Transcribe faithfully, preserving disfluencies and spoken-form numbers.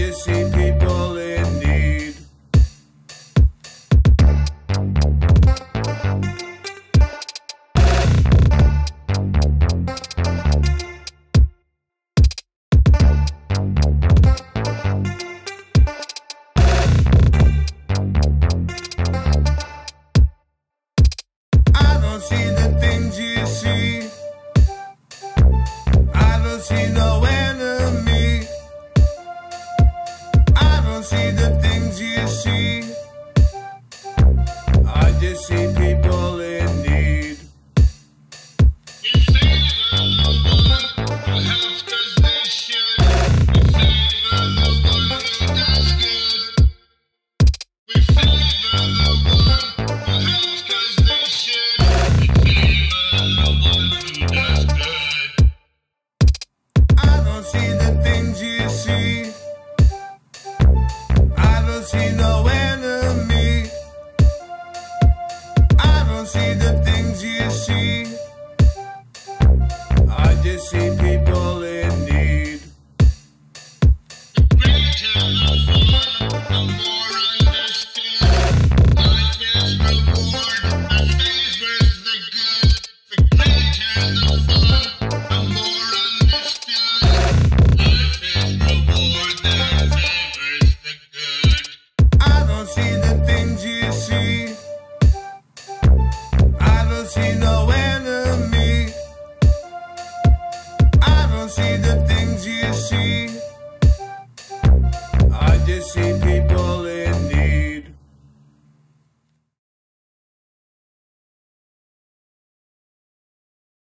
just see people in need. I don't see the things you see. I don't see no enemy. I don't see the things you see. I just see people in need. We favor the one who helps 'cause they should. We favor the one who does good. We favor the one who helps 'cause they should. We favor the one who does good. I don't see the things you see. I don't see no enemy. I don't see the things you see. I just see people in need. The greater the fun, the more understood. Life is reward that favors the good. The greater the fun, the more understood. Life is reward that favors the good. I don't see the things you see. I don't see no enemy. I don't see the things you see. I just see